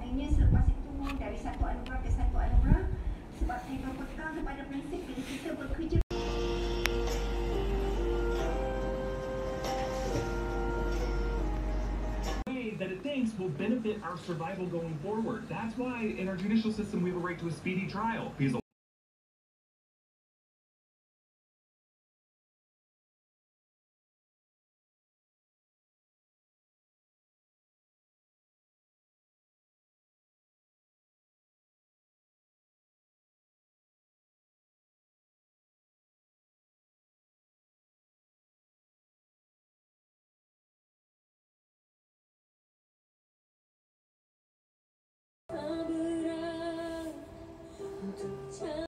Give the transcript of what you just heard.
sebagainya. Selepas itu dari satu anugerah ke satu anugerah, sebab saya berpegang kepada prinsip bila kita bekerja that it thinks will benefit our survival going forward. That's why in our judicial system we have a right to a speedy trial. Because untuk